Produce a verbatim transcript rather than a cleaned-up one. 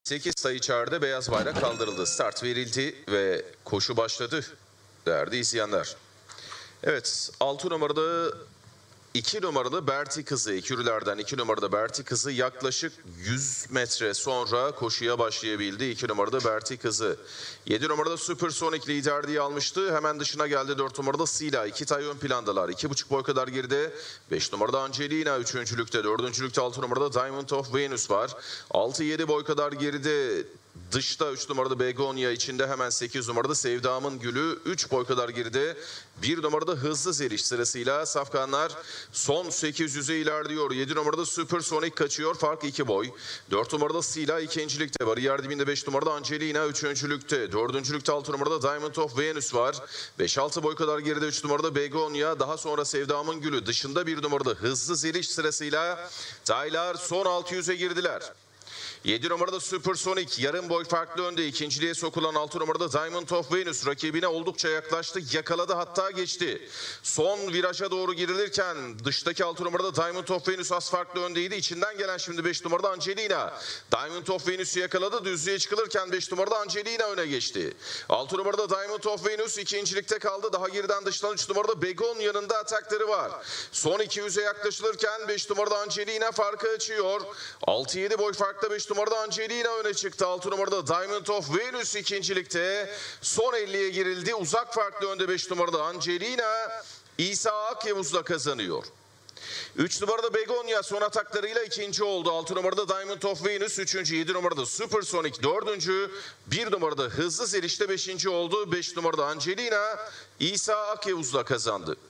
sekiz sayı içeride, beyaz bayrak kaldırıldı. Start verildi ve koşu başladı değerli izleyenler. Evet, altı numaralı iki numaralı Berti Kızı, ekürülerden iki numaralı Berti Kızı yaklaşık yüz metre sonra koşuya başlayabildi. iki numaralı Berti Kızı. yedi numarada Supersonic liderliği almıştı. Hemen dışına geldi dört numarada Sila. iki tay ön plandalar. iki buçuk boy kadar geride. beş numarada Angelina üçüncülükte. dördüncülükte altı numarada Diamond of Venus var. altı yedi boy kadar geride. Dışta üç numarada Begonia, içinde hemen sekiz numarada Sevdam'ın Gülü, üç boy kadar geride. bir numarada Hızlı Zeliş sırasıyla safkanlar son sekiz yüze ilerliyor. yedi numarada Supersonic kaçıyor, fark iki boy. dört numarada Sila ikincilikte, bariyer dibinde beş numarada Angelina üçüncülükte. dördüncülükte altı numarada Diamond of Venus var. beş altı boy kadar geride üç numarada Begonia, daha sonra Sevdam'ın Gülü, dışında bir numarada Hızlı Zeliş sırasıyla taylar son altı yüze girdiler. yedi numarada Supersonic yarım boy farklı önde. İkinciliğe sokulan altı numarada Diamond of Venus rakibine oldukça yaklaştı. Yakaladı, hatta geçti. Son viraja doğru girilirken dıştaki altı numarada Diamond of Venus az farklı öndeydi. İçinden gelen şimdi beş numarada Angelina. Diamond of Venus'u yakaladı. Düzlüğe çıkılırken beş numarada Angelina öne geçti. altı numarada Diamond of Venus ikincilikte kaldı. Daha geriden dıştan üç numarada Begon yanında atakları var. Son iki yüze yaklaşılırken beş numarada Angelina farkı açıyor. altı yedi boy farklı beş numarada Angelina öne çıktı. altı numarada Diamond of Venus ikincilikte. Son elliye girildi. Uzak farklı önde beş numarada Angelina. İsa Akyavuz'la kazanıyor. üç numarada Begonia son ataklarıyla ikinci oldu. altı numarada Diamond of Venus üçüncü. yedi numarada Supersonic dördüncü. bir numarada Hızlı Zeliş'te beşinci oldu. beş numarada Angelina İsa Akyavuz'la kazandı.